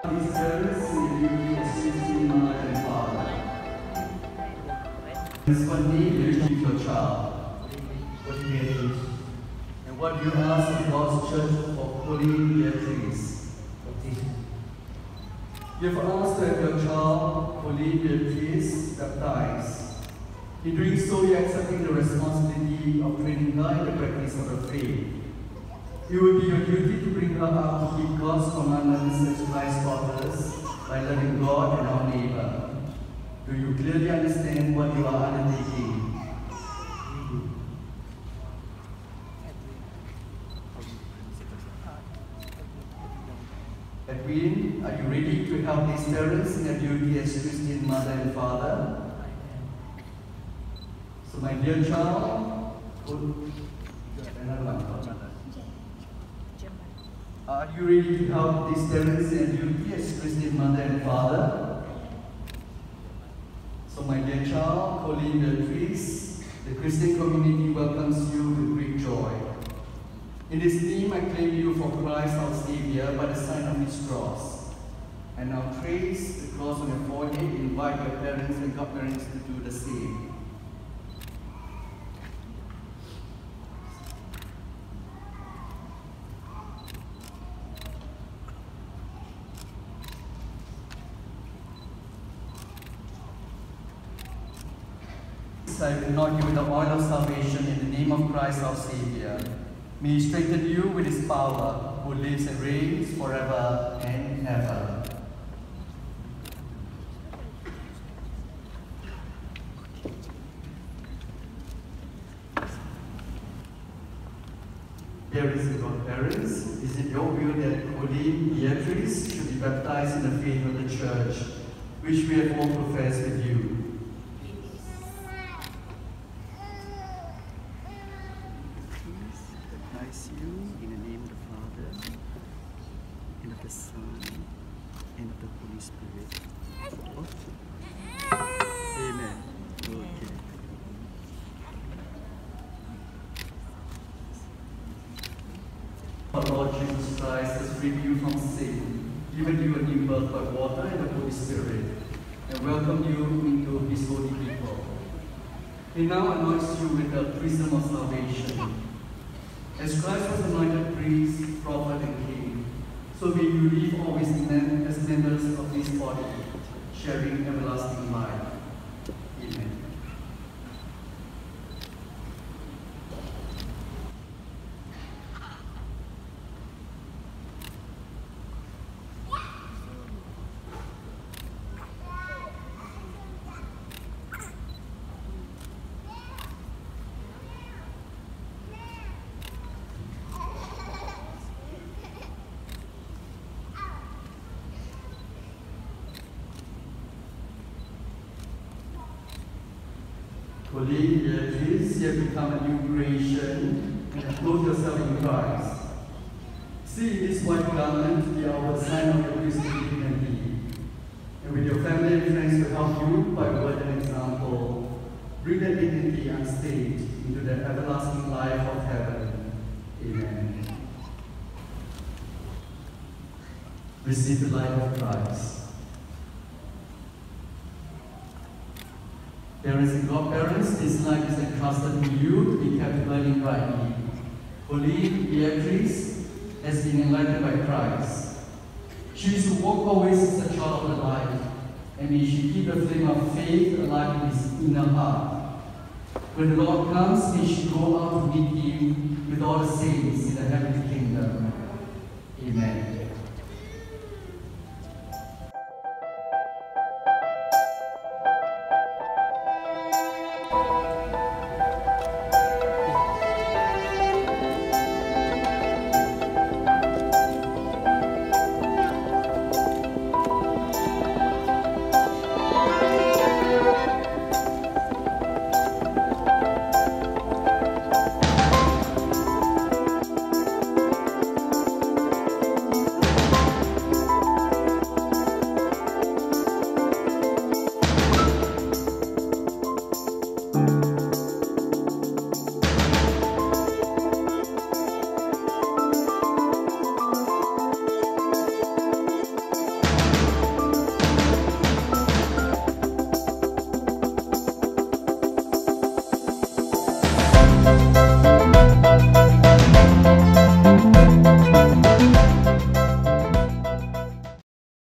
These parents in the duty of assisting mother and father. What name do you give your child? What Beatrice? And what do you ask of God's church for Coleen Beatrice? You have asked to have your child, Coleen Beatrice, baptized. In doing so, you are accepting the responsibility of training her in the practice of the faith. It will be your duty to bring her up to keep God's commandments as Christ taught us by loving God and our neighbor. Do you clearly understand what you are undertaking? Edwin, are you ready to help these parents in their duty as Christian mother and father? So my dear child, are you ready to help these parents in their duty as Christian mother and father? So my dear child, Coleen Beatrice, the Christian community welcomes you with great joy. In this theme, I claim you for Christ our Savior by the sign of His cross. And now trace the cross on your forehead, invite your parents and godparents to do the same. I will anoint you with the oil of salvation in the name of Christ our Savior. May He strengthen you with His power, who lives and reigns forever and ever. Parents and godparents, is it your will that Coleen Beatrice should be baptized in the faith of the Church, which we have all professed with you? In the name of the Father, and of the Son, and of the Holy Spirit. Amen. Okay. Our Lord Jesus Christ has freed you from sin, given you a new birth by water and the Holy Spirit, and welcomed you into His holy people. He now anoints you with the prism of salvation. As Christ was anointed priest, prophet, and king, so may you live always as members of His body, sharing everlasting life. Amen. Coleen Beatrice, you have become a new creation and clothe yourself in Christ. See this white garment the outward sign of your Christian dignity, and with your family and friends to help you by word and example, bring that dignity unstained into the everlasting life of heaven. Amen. Receive the life of Christ. Parents and godparents, this life is entrusted to you to be kept burning brightly. Coleen Beatrice has been enlightened by Christ. She is to walk always as a child of the light, and may she keep the flame of faith alive in His inner heart. When the Lord comes, may she go out to meet Him with all the saints in the heavenly kingdom. Amen.